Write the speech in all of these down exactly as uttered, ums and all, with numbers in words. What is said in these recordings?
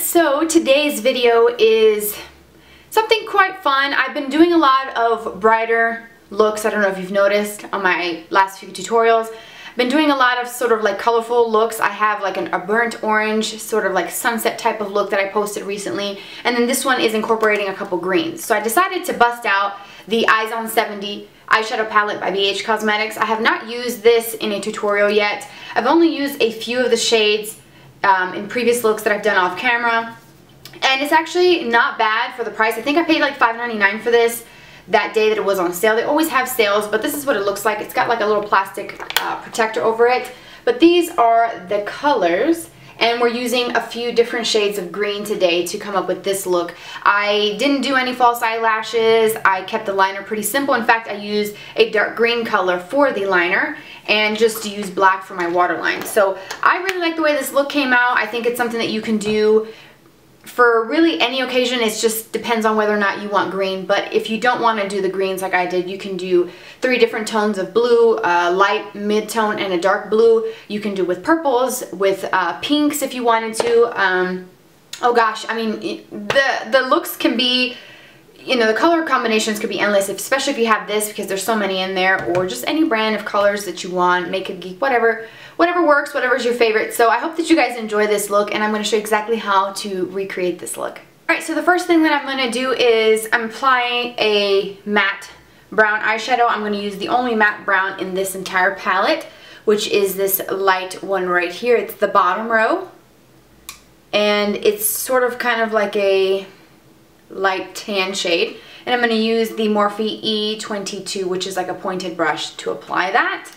So today's video is something quite fun. I've been doing a lot of brighter looks. I don't know if you've noticed on my last few tutorials. I've been doing a lot of sort of like colorful looks. I have like an, a burnt orange, sort of like sunset type of look that I posted recently. And then this one is incorporating a couple greens. So I decided to bust out the Eyes on seventy eyeshadow palette by B H Cosmetics. I have not used this in a tutorial yet. I've only used a few of the shades um, in previous looks that I've done off camera. And it's actually not bad for the price. I think I paid like five ninety-nine for this that day that it was on sale. They always have sales, but this is what it looks like. It's got like a little plastic uh, protector over it. But these are the colors, and we're using a few different shades of green today to come up with this look. I didn't do any false eyelashes. I kept the liner pretty simple. In fact, I used a dark green color for the liner and just used black for my waterline. So I really like the way this look came out. I think it's something that you can do for really any occasion. It just depends on whether or not you want green. But if you don't want to do the greens like I did, you can do three different tones of blue, uh, light, mid-tone, and a dark blue. You can do with purples, with uh, pinks if you wanted to. Um, oh gosh, I mean, the, the looks can be, you know, the color combinations could be endless, especially if you have this, because there's so many in there, or just any brand of colors that you want, Make It Geek, whatever. Whatever works, whatever's your favorite. So I hope that you guys enjoy this look, and I'm going to show you exactly how to recreate this look. Alright, so the first thing that I'm going to do is I'm applying a matte brown eyeshadow. I'm going to use the only matte brown in this entire palette, which is this light one right here. It's the bottom row, and it's sort of kind of like a light tan shade. And I'm going to use the Morphe E twenty-two, which is like a pointed brush, to apply that.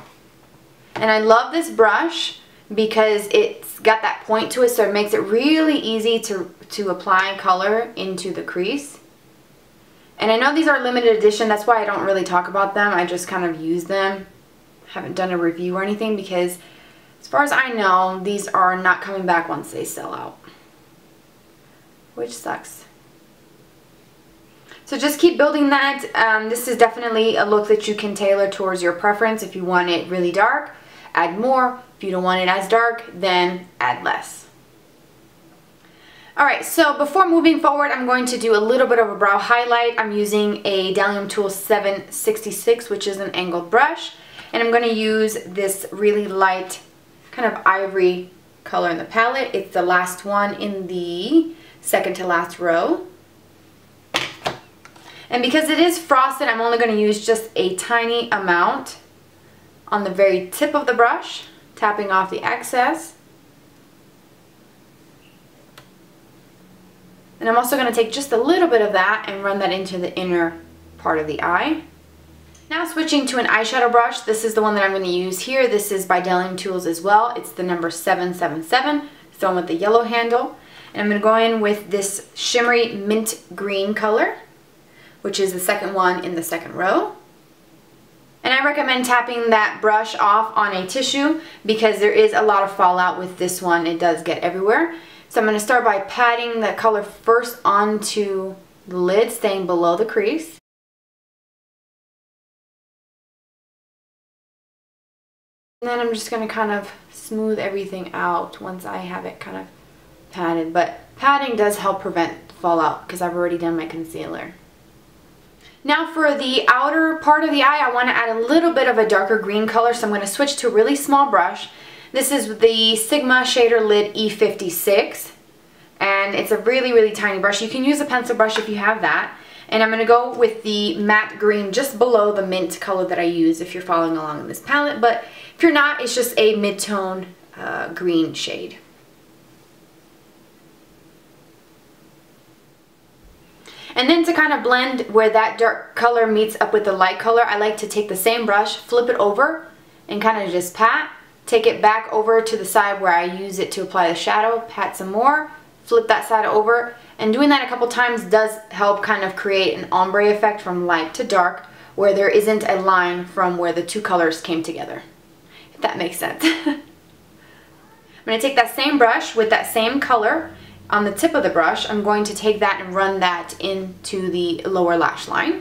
And I love this brush because it's got that point to it, so it makes it really easy to, to apply color into the crease. And I know these are limited edition, that's why I don't really talk about them. I just kind of use them. Haven't done a review or anything because as far as I know, these are not coming back once they sell out, which sucks. So just keep building that. Um, this is definitely a look that you can tailor towards your preference. If you want it really dark, add more. If you don't want it as dark, then add less. Alright, so before moving forward, I'm going to do a little bit of a brow highlight. I'm using a Dalium Tool seven sixty-six, which is an angled brush. And I'm going to use this really light kind of ivory color in the palette. It's the last one in the second to last row. And because it is frosted, I'm only going to use just a tiny amount on the very tip of the brush, tapping off the excess. And I'm also going to take just a little bit of that and run that into the inner part of the eye. Now switching to an eyeshadow brush, this is the one that I'm going to use here. This is by Dalium Tools as well. It's the number seven seven seven. It's the one with the yellow handle. And I'm going to go in with this shimmery mint green color, which is the second one in the second row. And I recommend tapping that brush off on a tissue because there is a lot of fallout with this one. It does get everywhere. So I'm going to start by patting the color first onto the lid, staying below the crease. And then I'm just going to kind of smooth everything out once I have it kind of patted. But patting does help prevent fallout because I've already done my concealer. Now for the outer part of the eye, I want to add a little bit of a darker green color, so I'm going to switch to a really small brush. This is the Sigma Shader Lid E fifty-six, and it's a really, really tiny brush. You can use a pencil brush if you have that. And I'm going to go with the matte green just below the mint color that I use if you're following along in this palette, but if you're not, it's just a mid-tone uh, green shade. And then to kind of blend where that dark color meets up with the light color, I like to take the same brush, flip it over, and kind of just pat. Take it back over to the side where I use it to apply the shadow, pat some more, flip that side over. And doing that a couple times does help kind of create an ombre effect from light to dark, where there isn't a line from where the two colors came together, if that makes sense. I'm going to take that same brush with that same color. On the tip of the brush, I'm going to take that and run that into the lower lash line.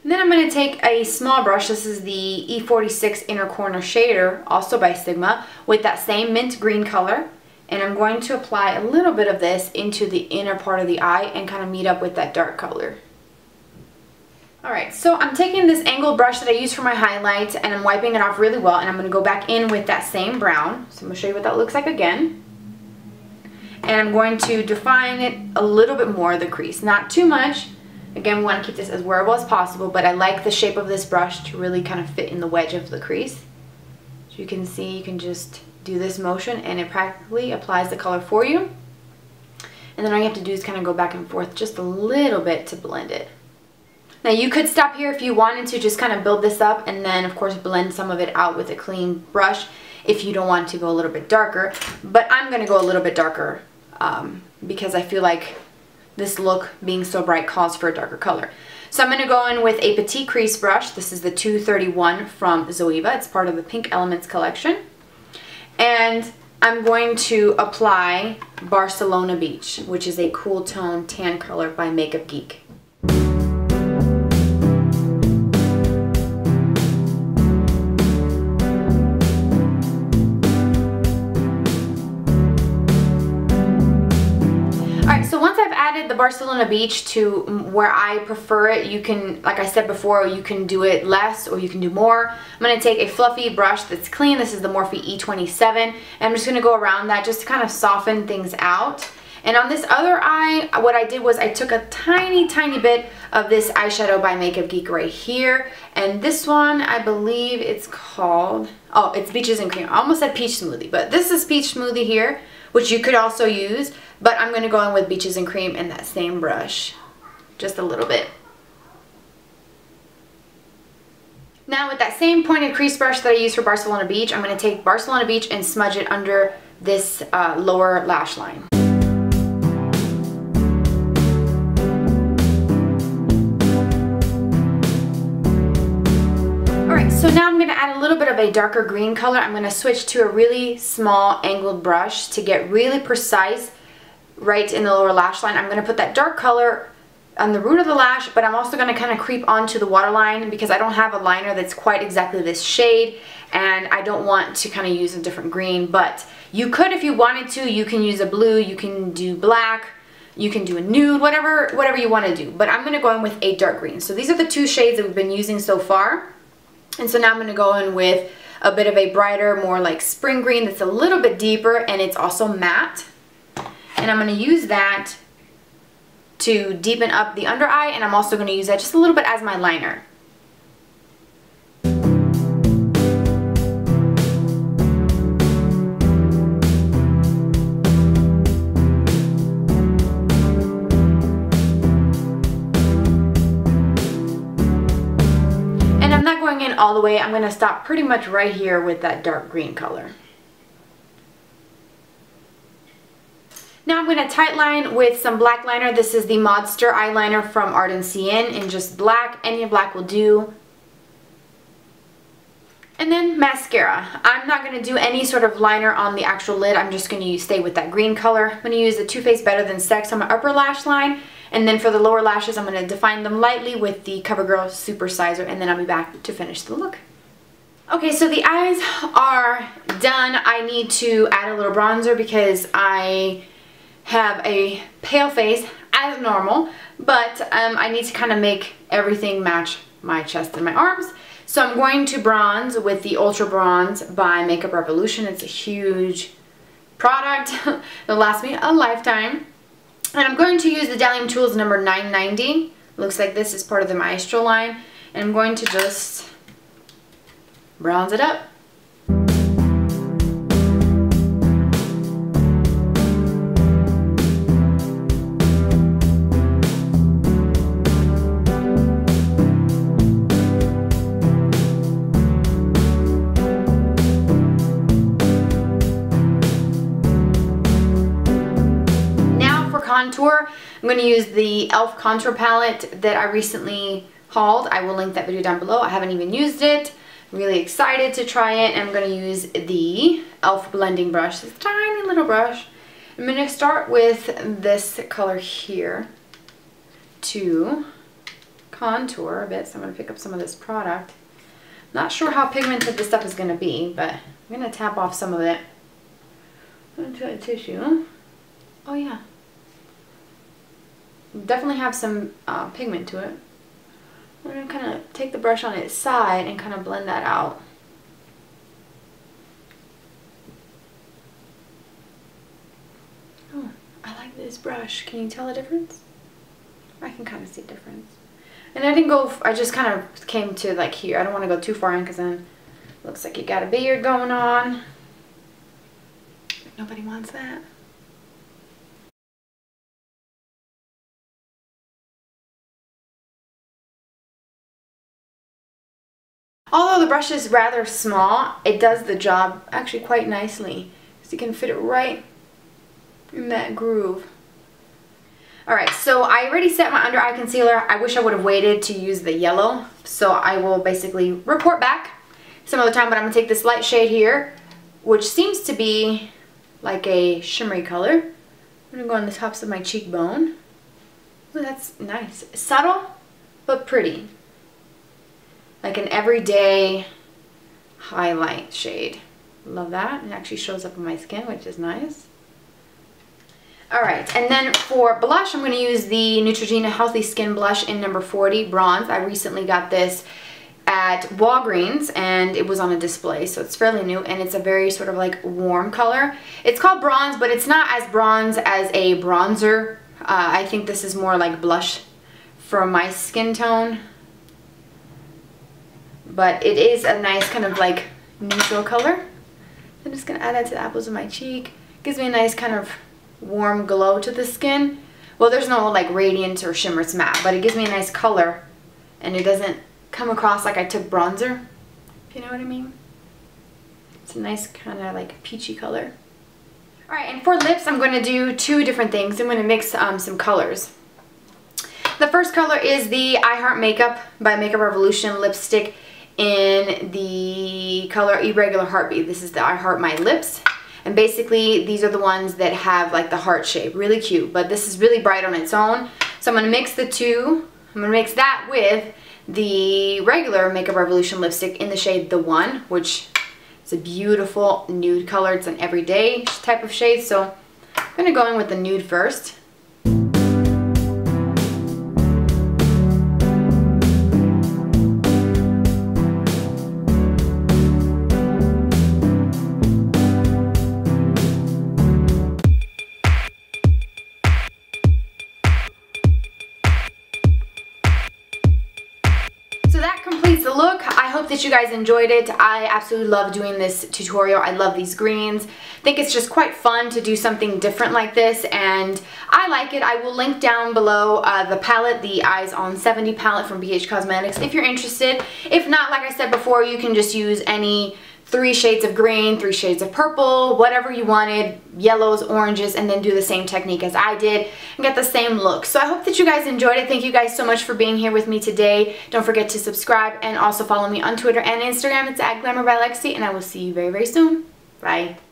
And then I'm going to take a small brush. This is the E forty-six Inner Corner Shader, also by Sigma, with that same mint green color. And I'm going to apply a little bit of this into the inner part of the eye and kind of meet up with that dark color. Alright, so I'm taking this angled brush that I use for my highlights and I'm wiping it off really well, and I'm going to go back in with that same brown. So I'm going to show you what that looks like again. And I'm going to define it a little bit more, the crease. Not too much. Again, we want to keep this as wearable as possible, but I like the shape of this brush to really kind of fit in the wedge of the crease. So you can see, you can just do this motion and it practically applies the color for you. And then all you have to do is kind of go back and forth just a little bit to blend it. Now you could stop here if you wanted to just kind of build this up and then of course blend some of it out with a clean brush if you don't want to go a little bit darker. But I'm going to go a little bit darker um, because I feel like this look being so bright calls for a darker color. So I'm going to go in with a petite crease brush. This is the two thirty-one from Zoeva. It's part of the Pink Elements collection. And I'm going to apply Barcelona Beach, which is a cool tone tan color by Makeup Geek. The Barcelona Beach to where I prefer it, you can, like I said before, you can do it less or you can do more. I'm going to take a fluffy brush that's clean. This is the Morphe E twenty-seven, and I'm just going to go around that just to kind of soften things out. And on this other eye, what I did was I took a tiny, tiny bit of this eyeshadow by Makeup Geek right here, and this one, I believe it's called, oh, it's Peaches and Cream. I almost said Peach Smoothie, but this is Peach Smoothie here, which you could also use, but I'm going to go in with Beaches and Cream and that same brush, just a little bit. Now with that same pointed crease brush that I used for Barcelona Beach, I'm going to take Barcelona Beach and smudge it under this uh, lower lash line. So now I'm going to add a little bit of a darker green color. I'm going to switch to a really small angled brush to get really precise right in the lower lash line. I'm going to put that dark color on the root of the lash, but I'm also going to kind of creep onto the waterline because I don't have a liner that's quite exactly this shade, and I don't want to kind of use a different green. But you could, if you wanted to, you can use a blue, you can do black, you can do a nude, whatever, whatever you want to do. But I'm going to go in with a dark green. So these are the two shades that we've been using so far. And so now I'm going to go in with a bit of a brighter, more like spring green that's a little bit deeper, and it's also matte. And I'm going to use that to deepen up the under eye, and I'm also going to use that just a little bit as my liner. Going in all the way, I'm going to stop pretty much right here with that dark green color. Now I'm going to tight line with some black liner. This is the Modster eyeliner from Ardency in, in just black. Any black will do. And then mascara. I'm not going to do any sort of liner on the actual lid. I'm just going to stay with that green color. I'm going to use the Too Faced Better Than Sex on my upper lash line. And then for the lower lashes, I'm going to define them lightly with the CoverGirl Super Sizer, and then I'll be back to finish the look. Okay, so the eyes are done. I need to add a little bronzer because I have a pale face as normal, but um, I need to kind of make everything match my chest and my arms. So I'm going to bronze with the Ultra Bronze by Makeup Revolution. It's a huge product. It'll last me a lifetime. And I'm going to use the Dalium Tools number nine ninety. Looks like this is part of the Maestro line. And I'm going to just bronze it up. Contour. I'm going to use the e l f contour palette that I recently hauled. I will link that video down below. I haven't even used it. I'm really excited to try it, and I'm going to use the e l f blending brush, this tiny little brush. I'm going to start with this color here to contour a bit, so I'm going to pick up some of this product. Not sure how pigmented this stuff is going to be, but I'm going to tap off some of it into a tissue. Oh yeah. Definitely have some uh, pigment to it. I'm going to kind of take the brush on its side and kind of blend that out. Oh, I like this brush. Can you tell the difference? I can kind of see a difference. And I didn't go, I just kind of came to like here. I don't want to go too far in because then it looks like you got a beard going on. Nobody wants that. Although the brush is rather small, it does the job actually quite nicely. So you can fit it right in that groove. Alright, so I already set my under eye concealer. I wish I would have waited to use the yellow. So I will basically report back some other time, but I'm going to take this light shade here, which seems to be like a shimmery color. I'm going to go on the tops of my cheekbone. Oh, that's nice. Subtle, but pretty. Like an everyday highlight shade. Love that. It actually shows up on my skin, which is nice. Alright, and then for blush, I'm going to use the Neutrogena Healthy Skin Blush in number forty, Bronze. I recently got this at Walgreens, and it was on a display, so it's fairly new, and it's a very sort of like warm color. It's called Bronze, but it's not as bronze as a bronzer. Uh, I think this is more like blush for my skin tone. But it is a nice kind of like neutral color. I'm just going to add that to the apples of my cheek. Gives me a nice kind of warm glow to the skin. Well, there's no like radiance or shimmer, it's matte, but it gives me a nice color and it doesn't come across like I took bronzer, if you know what I mean. It's a nice kind of like peachy color. Alright, and for lips I'm going to do two different things. I'm going to mix um, some colors. The first color is the I Heart Makeup by Makeup Revolution lipstick in the color Irregular Heartbeat. This is the I Heart My Lips. And basically, these are the ones that have like the heart shape. Really cute, but this is really bright on its own. So I'm going to mix the two. I'm going to mix that with the regular Makeup Revolution lipstick in the shade The One, which is a beautiful nude color. It's an everyday type of shade. So I'm going to go in with the nude first. The look. I hope that you guys enjoyed it. I absolutely love doing this tutorial. I love these greens. I think it's just quite fun to do something different like this, and I like it. I will link down below uh, the palette, the Eyes on seventy palette from B H Cosmetics if you're interested. If not, like I said before, you can just use any three shades of green, three shades of purple, whatever you wanted, yellows, oranges, and then do the same technique as I did and get the same look. So I hope that you guys enjoyed it. Thank you guys so much for being here with me today. Don't forget to subscribe and also follow me on Twitter and Instagram. It's at Glamour by Lexi, and I will see you very, very soon. Bye.